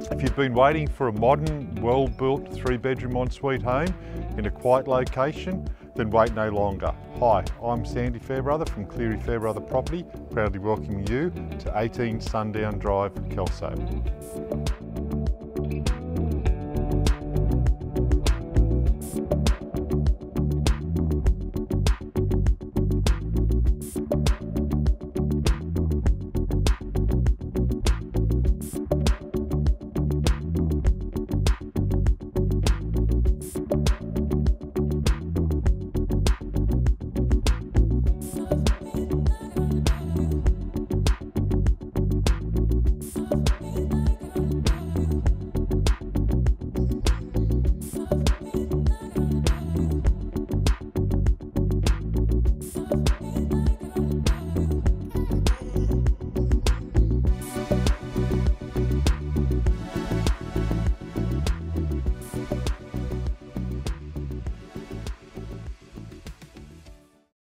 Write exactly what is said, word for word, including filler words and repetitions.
If you've been waiting for a modern, well-built three-bedroom ensuite home in a quiet location, then wait no longer. Hi, I'm Sandy Fairbrother from Cleary Fairbrother Property, proudly welcoming you to eighteen Sundown Drive, Kelso.